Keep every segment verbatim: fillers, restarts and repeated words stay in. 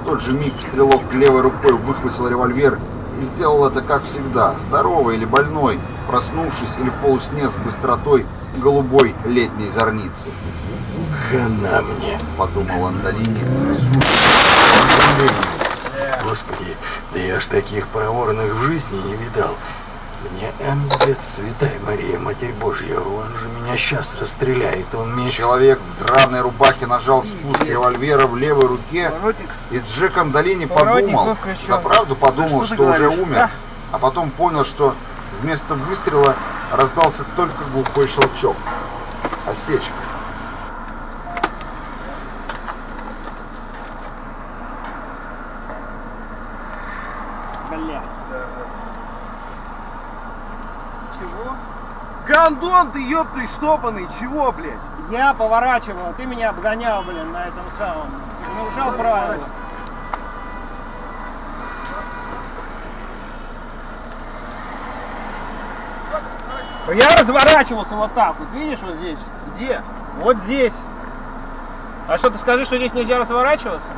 тот же миг стрелок левой рукой выхватил револьвер и сделал это как всегда, здоровый или больной, проснувшись или в полусне с быстротой голубой летней зорницы. «Хана мне», — подумал Андалини. Господи, да я ж таких проворных в жизни не видал. Мне амулет, святая Мария, Матерь Божья, он же меня сейчас расстреляет, он мне... Человек в драной рубахе нажал спуск револьвера в левой руке, и Джек Андалини подумал, за правду подумал, что уже умер, а потом понял, что вместо выстрела раздался только глухой щелчок. Осечка. Бля. Чего? Гандон ты, ёпты, штопанный, чего, блядь? Я поворачивал, ты меня обгонял, блин, на этом самом. Нарушал правила. Я разворачивался вот так вот, видишь, вот здесь? Где? Вот здесь. А что, ты скажи, что здесь нельзя разворачиваться?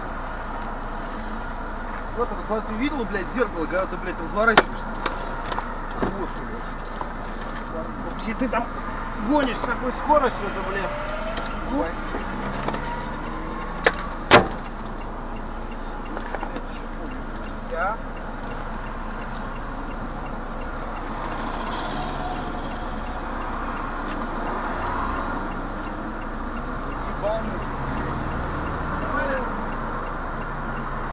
Вот, посмотри, ты видел, блядь, зеркало, когда ты, блядь, разворачиваешься? Вот, если ты там гонишь с такой скоростью, то, блядь. Ну. Я?